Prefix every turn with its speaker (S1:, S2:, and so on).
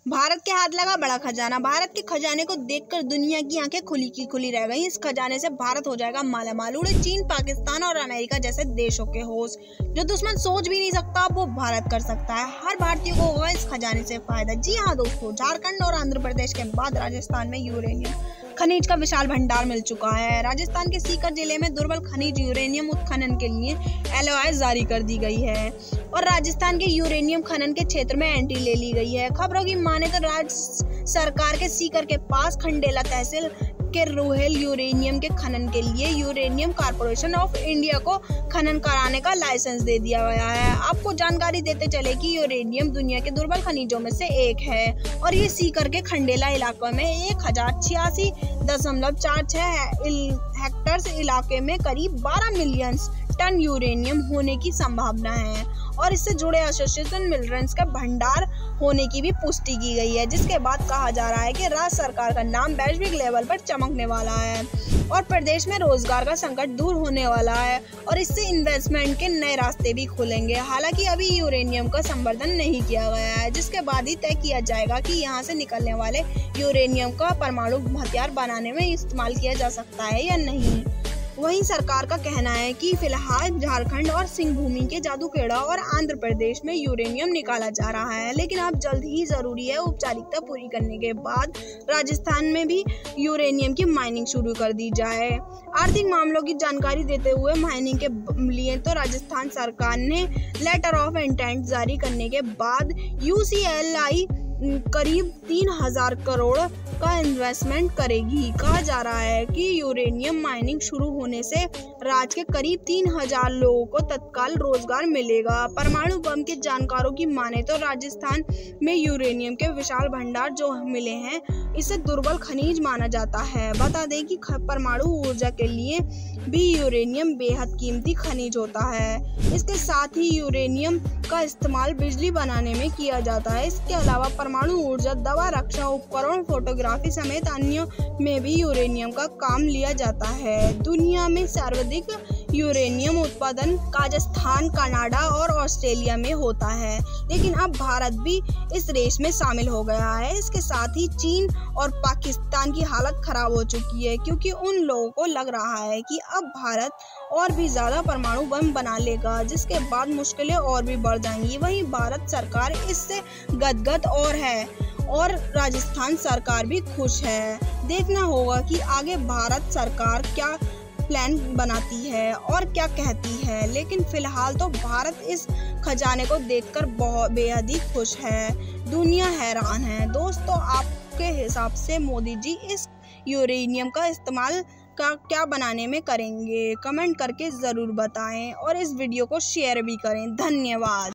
S1: भारत के हाथ लगा बड़ा खजाना। भारत के खजाने को देखकर दुनिया की आंखें खुली की खुली रह गई। इस खजाने से भारत हो जाएगा मालामाल। उड़े चीन, पाकिस्तान और अमेरिका जैसे देशों के होश। जो दुश्मन सोच भी नहीं सकता वो भारत कर सकता है। हर भारतीय को होगा इस खजाने से फायदा। जी हाँ दोस्तों, झारखंड और आंध्र प्रदेश के बाद राजस्थान में यूरेनियम खनिज का विशाल भंडार मिल चुका है। राजस्थान के सीकर जिले में दुर्लभ खनिज यूरेनियम उत्खनन के लिए LOI जारी कर दी गई है और राजस्थान के यूरेनियम खनन के क्षेत्र में एंट्री ले ली गई है। खबरों की माने तो राज्य सरकार के सीकर के पास खंडेला तहसील के रोहेल यूरेनियम के खनन के लिए यूरेनियम कॉर्पोरेशन ऑफ इंडिया को खनन कराने का लाइसेंस दे दिया गया है। आपको जानकारी देते चले कि यूरेनियम दुनिया के दुर्बल खनिजों में से एक है और ये सीकर के खंडेला इलाके में 1086.46 हेक्टेयर इलाके में करीब 12 मिलियन टन यूरेनियम होने की संभावना है और इससे जुड़े एसोसिएशन मिनरल्स का भंडार होने की भी पुष्टि की गई है, जिसके बाद कहा जा रहा है कि राज्य सरकार का नाम वैश्विक लेवल पर चमकने वाला है और प्रदेश में रोजगार का संकट दूर होने वाला है और इससे इन्वेस्टमेंट के नए रास्ते भी खुलेंगे। हालांकि अभी यूरेनियम का संवर्धन नहीं किया गया है, जिसके बाद ही तय किया जाएगा कि यहाँ से निकलने वाले यूरेनियम का परमाणु हथियार बनाने में इस्तेमाल किया जा सकता है या नहीं। वहीं सरकार का कहना है कि फिलहाल झारखंड और सिंहभूमि के जादूखेड़ा और आंध्र प्रदेश में यूरेनियम निकाला जा रहा है, लेकिन अब जल्द ही जरूरी है औपचारिकता पूरी करने के बाद राजस्थान में भी यूरेनियम की माइनिंग शुरू कर दी जाए। आर्थिक मामलों की जानकारी देते हुए माइनिंग के लिए तो राजस्थान सरकार ने लेटर ऑफ इंटेंट जारी करने के बाद UCLI करीब 3000 करोड़ का इन्वेस्टमेंट करेगी। कहा जा रहा है कि यूरेनियम माइनिंग शुरू होने से राज्य के करीब 3000 लोगों को तत्काल रोजगार मिलेगा। परमाणु बम के जानकारों की माने तो राजस्थान में यूरेनियम के विशाल भंडार जो मिले हैं, इसे दुर्बल खनिज माना जाता है। बता दें कि परमाणु ऊर्जा के लिए भी यूरेनियम बेहद कीमती खनिज होता है। इसके साथ ही यूरेनियम का इस्तेमाल बिजली बनाने में किया जाता है। इसके अलावा परमाणु ऊर्जा, दवा, रक्षा उपकरण, फोटोग्राफी समेत अन्य में भी यूरेनियम का काम लिया जाता है। दुनिया में सर्वाधिक यूरेनियम उत्पादन काजाख्स्तान, कनाडा और ऑस्ट्रेलिया में होता है, लेकिन अब भारत भी इस रेस में शामिल हो गया है। इसके साथ ही चीन और पाकिस्तान की हालत खराब हो चुकी है, क्योंकि उन लोगों को लग रहा है कि अब भारत और भी ज्यादा परमाणु बम बना लेगा, जिसके बाद मुश्किलें और भी बढ़ जाएंगी। वहीं भारत सरकार इससे गदगद और है और राजस्थान सरकार भी खुश है। देखना होगा कि आगे भारत सरकार क्या प्लान बनाती है और क्या कहती है, लेकिन फिलहाल तो भारत इस खजाने को देखकर बहुत बेहद ही खुश है। दुनिया हैरान है। दोस्तों, आपके हिसाब से मोदी जी इस यूरेनियम का इस्तेमाल का क्या बनाने में करेंगे? कमेंट करके ज़रूर बताएं और इस वीडियो को शेयर भी करें। धन्यवाद।